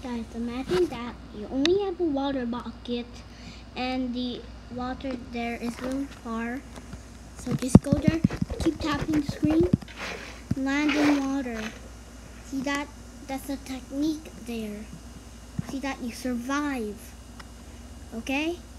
Guys, imagine that you only have a water bucket and the water there is really far. So just go there, keep tapping the screen, land in water. See that? That's a technique there. See that? You survive. Okay?